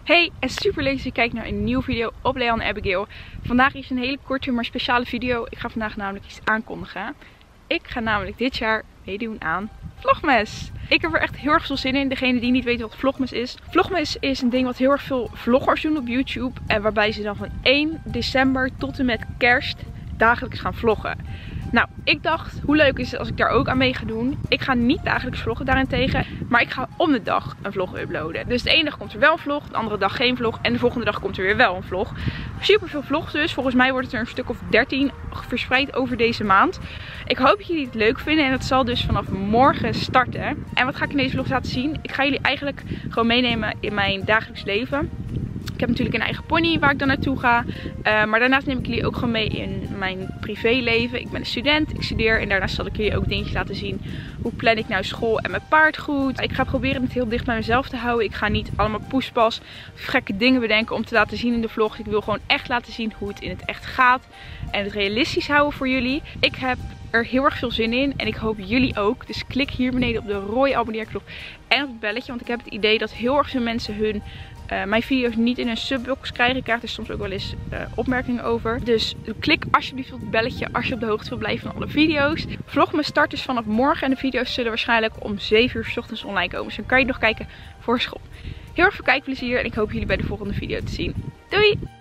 Hey, en super leuk dat je kijkt naar een nieuwe video op Leanne Abigail. Vandaag is een hele korte maar speciale video. Ik ga vandaag namelijk iets aankondigen. Ik ga namelijk dit jaar meedoen aan Vlogmas. Ik heb er echt heel erg veel zin in. Degene die niet weet wat Vlogmas is. Vlogmas is een ding wat heel erg veel vloggers doen op YouTube. En waarbij ze dan van 1 december tot en met kerst dagelijks gaan vloggen. Nou, ik dacht, hoe leuk is het als ik daar ook aan mee ga doen. Ik ga niet dagelijks vloggen daarentegen, maar ik ga om de dag een vlog uploaden. Dus de ene dag komt er wel een vlog, de andere dag geen vlog en de volgende dag komt er weer wel een vlog. Super veel vlogs dus. Volgens mij wordt het er een stuk of 13 verspreid over deze maand. Ik hoop dat jullie het leuk vinden en het zal dus vanaf morgen starten. En wat ga ik in deze vlog laten zien? Ik ga jullie eigenlijk gewoon meenemen in mijn dagelijks leven. Ik heb natuurlijk een eigen pony waar ik dan naartoe ga. Maar daarnaast neem ik jullie ook gewoon mee in mijn privéleven. Ik ben een student, ik studeer en daarnaast zal ik jullie ook dingetjes laten zien. Hoe plan ik nou school en mijn paard goed. Ik ga proberen het heel dicht bij mezelf te houden. Ik ga niet allemaal poespas of gekke dingen bedenken om te laten zien in de vlog. Ik wil gewoon echt laten zien hoe het in het echt gaat. En het realistisch houden voor jullie. Ik heb er heel erg veel zin in en ik hoop jullie ook. Dus klik hier beneden op de rode abonneerknop en op het belletje. Want ik heb het idee dat heel erg veel mensen mijn video's niet in een subbox krijgen. Ik krijg er soms ook wel eens opmerkingen over. Dus klik alsjeblieft op het belletje als je op de hoogte wil blijven van alle video's. Vlogmas start dus vanaf morgen en de video's zullen waarschijnlijk om 7 uur 's ochtends online komen. Dus dan kan je nog kijken voor school. Heel erg veel kijkplezier en ik hoop jullie bij de volgende video te zien. Doei!